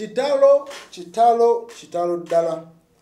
kitalo ddala.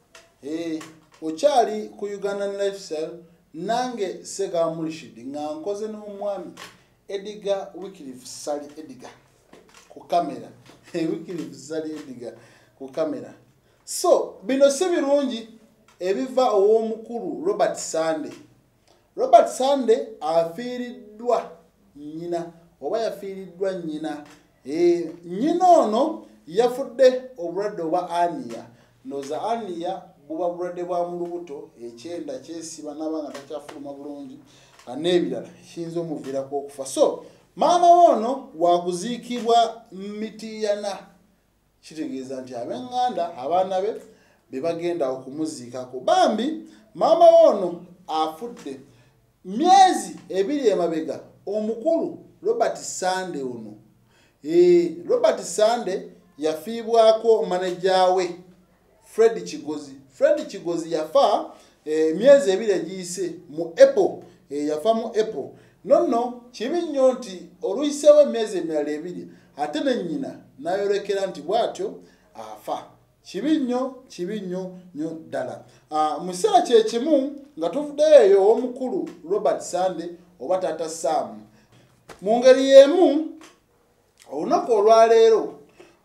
Okyali ku Uganda Lifestyle nange Sega Mulishid nga nkoze n'omwami Edgar Wycliffe Ssali Edgar ku kamera. Wycliffe Ssali Edgar ku kamera. So bino si birungi ebiva ow'omukulu Robert Sande. Robert Sande afiiriddwa nnyina oba yafiiriddwa nnyina. Nnyina ono yafudde obulwadde obwa ania. Noza ania buba bulwadde bwa mu lubuto ekyenda kyesiba n'abaana takyafuluma bulungi n'ebirala kiyinza omuviirako okufa. So maama ono wakuziikibwa Mityana. Kitegeeza nti ab'eŋŋanda abaana be bagenda okumuziikako. Bambi maama ono afudde myezi 2 emabega omukulu Robert Sande ono. Robert Sande yafiibwako manager we Fred Kigozi. Fred Kigozi yafa myezi 2 egiyise mu April. Yafa mu April. Nonno kibi nnyo nti oluyiseewo emyezi emirala 2 ate ne nnyina n'ayolekera nti bw'atyo afa. Kibi nnyo ddala. Mu kiseera kye kimu nga tuvuddeyo eyo ow'omukulu Robert Sande oba taata Sam. Mu ngeri y'emu olunaku olwaleero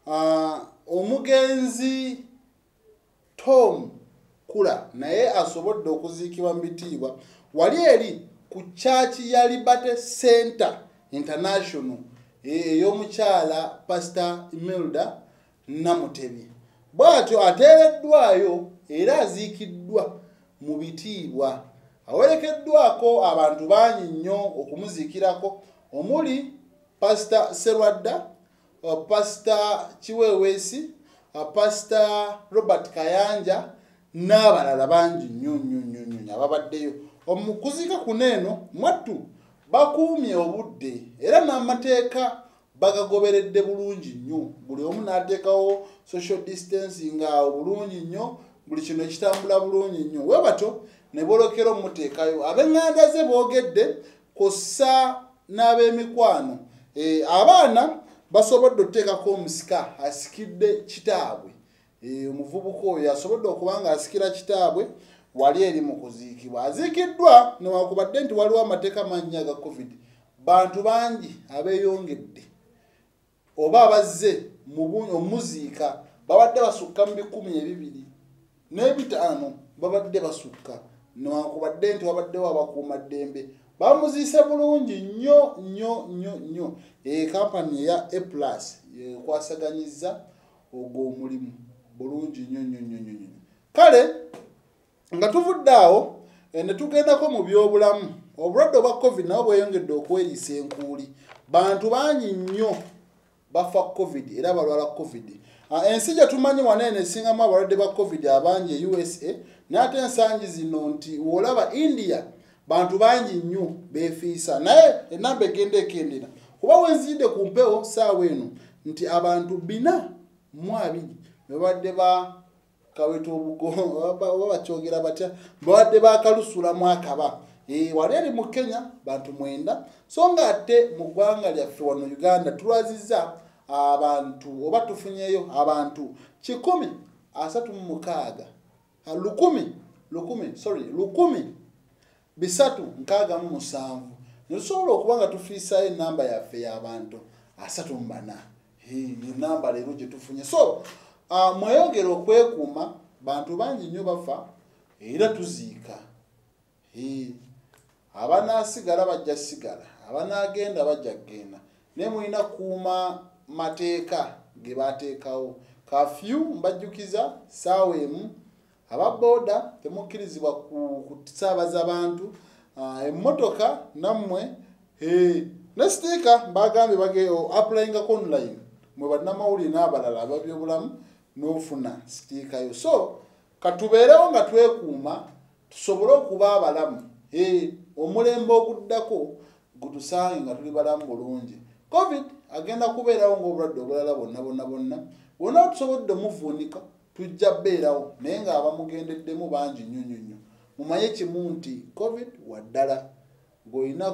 omugenzi Tom Kula naye asobodde okuziikibwa mu bitiibwa wali eri ku chaachi ya Liberty Center International ey'omukyala Pastor Imelda Namutebi. Bw'atyo ateereddwayo era aziikiddwa mu bitiibwa. Awerekeddwako abantu bangi nnyo okumuziikirako omuli Pastor Serwadda, Pastor Chiwewesi, Pastor Robert Kayanja n'abalala bangi nnyo ababaddeyo. Omukuziika kuneeno mwattu bakuumye obudde era n'amateeka bagagoberedde bulungi nnyo. Buli omu n'ateekawo social distancing awo bulungi nnyo, buli kino ekitambula bulungi nnyo. We bato ne boolekera omuteekayo. Ab'eŋŋanda ze boogedde kossa n'ab'emikwano. Abaana basobodde okuteekako omusika asikidde kitaabwe. Omuvubuka oyo asobodde okuba nga asikira kitaabwe wali eri mu kuziikibwa. Aziikiddwa newankubadde nti waliwo amateeka mangi aga COVID. Bantu bangi abeeyongedde oba abazze omuziika babadde basukka mu 2,205 babadde basukka newankubadde nti wabaddewo abakuumaddembe. Bamuziise bulungi nnyo. Kampani eya A+ ekwasaganyizza ogwo omulimu bulungi nnyo. Kale nga tuvudde awo ne tugendako mu byobulamu. Obulwadde obwa COVID nabo bweyongedde okweriisa enkuuli. Bantu bangi nnyo bafa COVID era balwala COVID. Ensi gye tumanyi waneene esingamu abalwadde ba COVID abangi e USA n'ate ensangi zino nti olaba India bantu bangi nnyo beefiisa. Naye ennamba egenda ekendera kuba wenzidde ku mpewo ssaawa eno nti abantu 420 babadde kaweta obugo bakyogera batya babadde bakalusulamu akaba. Wali eri mu Kenya bantu 9 so nga ate mu ggwanga lyaffe wano Uganda tulwazizza abantu oba tufunyeyo abantu 136 1,367 netusobola okuba nga tufiisayo enamba yaffe y'abantu 34. Enamba leero gye tufunye. So mweyongere okwekuuma. Bantu bangi nnyo bafa era tuziika. Abanaasigala bajja sigala, abanaagenda bajja genda. Naye mulina kuuma mateeka ge baateekawo. Kafyu mbajjukiza ssaawa emu. Ababooda temukkirizibwa kusaabaza bantu. Emmotoka nammwe ne sitiika bagambye bageyo applyingako online. Mwe bannamawulire n'abalala ababyobulamu n'ofuna sitiika yo. So katubeerewo nga twekuuma tusobole okuba abalamu. Omulembe oguddako gutusange nga tuli balamu bulungi. COVID agenda kubeerawo ng'obulwadde obulala bonna. Wonna tusobodde muvuunika tujja beerawo naye ng'abamugendeddemu bangi nnyo. Mumanye kimu nti COVID waddala ng'olina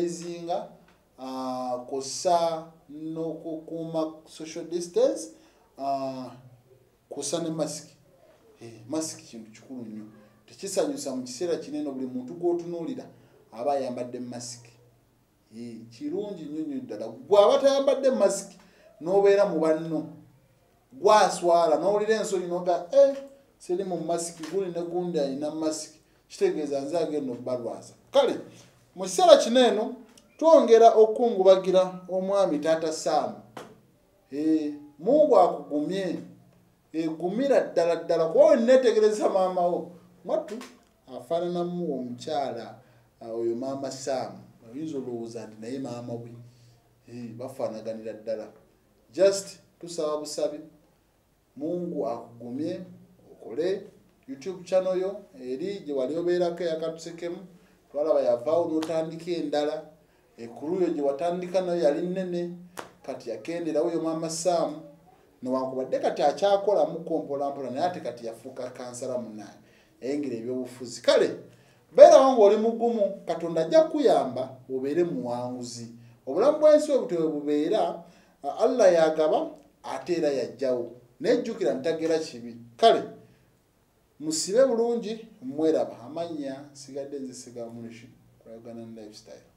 kwesanitayizinga kossa n'okukuuma social distance kusa ne mask mask kintu kikulu nnyo tekisanyusa mu kiseera kinene buli muntu gw'otunuulira aba ayambadde mask kirungi nnyo ddala bw'aba tayambadde mask n'obeera mu banno gwaswala n'owulira ensonyi noga siri mu mask guli ne gundi alina mask kitegeeza nze agenda okubalwaza kale mu kiseera kino eno twongera okukungubagira omwami taata Saamu Mungu akugumye gumira ddala kuba netegereza maama wo mwattu afaananamu omukyala oyo maama Saamu oyinza olowooza nti naye maama we bafaanaganira ddala just tusaba busabi Mungu akugumye okole YouTube channel yo eri gye wali obeerako eyakatusekemu twalaba yavaawo n'otandika endala ekuluyo gye watandika nayo yali nnene kati yakenderawo yo maama Saamu newankubadde kati akyakolamu kompolampola naye ate kati yafuuka kansala munaye eyingira ebyobufuzi kale beerawo ng'oli mugumu Katonda ajja kuyamba obeere muwanguzi obulamu bw'ensi obutwe bubeera Allah yagaba ate era yajjawo nejjukira ntagera kibi kale musibe bulungi mweraba amanya sigadde nze Sigamulishi Kulagana Lifestyle.